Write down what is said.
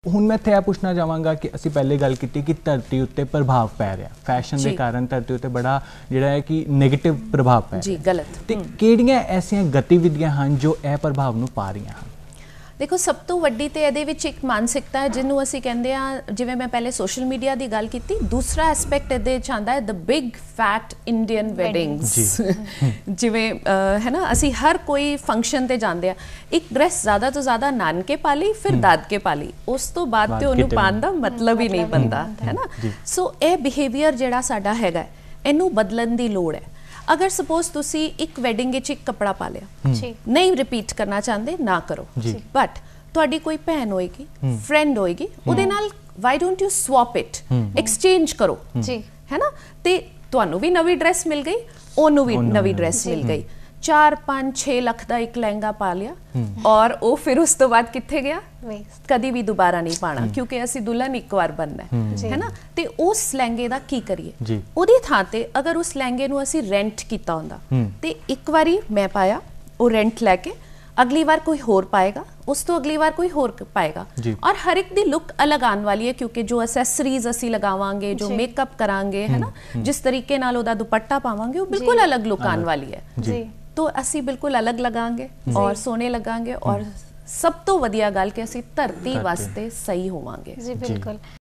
ਹੁਣ मैं इत्थे पुछना चाहांगा कि असीं पहले गल कीती कि धरती उत्ते प्रभाव पै रहा फैशन के कारण धरती उत्ते बड़ा जिहड़ा है कि नैगेटिव प्रभाव पै जी गलत ते किहड़ियां ऐसियां गतिविधियां हैं जो यह प्रभाव नूं पा रही हैं? देखो सब तो वड्डी ते इहदे विच एक मानसिकता है जिन्हों असीं कहंदे आ जिवें मैं पहले सोशल मीडिया की गल की दूसरा एस्पैक्ट इहदे च आंदा है the big fat Indian weddings जिवें है ना असीं हर कोई फंक्शन ते जांदे आ एक ड्रैस ज़्यादा तो ज़्यादा नानके पा ली फिर दादके पा ली उस तो बाद ते उहनूं पाउण दा मतलब ही नहीं बनता है ना। सो यह बिहेवियर जिहड़ा साडा हैगा इहनूं बदलण दी लोड़ है। अगर सपोज तुसी एक वैडिंग एक कपड़ा पा लिया नहीं रिपीट करना चाहते ना करो बट तुहाडी कोई भैन होएगी फ्रेंड होएगी उहदे नाल why don't you swap it exchange करो है ना ते तुहानू भी नवी ड्रैस मिल गई ओनू भी नवी ड्रैस मिल गई 4-5-6 लाख का एक लहंगा पा लिया और वो फिर उस तो बाद कित्थे गया कदी भी दोबारा नहीं पाना क्योंकि असी दुल्हन एक बार बनना है ना ते उस लहंगे दा की करिए उहदी थां ते अगर उस लहंगे नूं असी रेंट कीता हुंदा ते एक बारी मैं पाया वो रेंट लैके अगली बार कोई होर पाएगा उस तो अगली बार कोई होर पाएगा और हर एक दी लुक अलग आने वाली है क्योंकि जो असैसरीज असी लगावांगे जो मेकअप करांगे है ना जिस तरीके नाल ओहदा दुपट्टा पावांगे वो बिल्कुल अलग लुक आने वाली है तो असी बिल्कुल अलग लगांगे और सोने लगांगे और सब तो वधिया गल कि असी धरती वास्ते सही होवांगे। जी बिल्कुल।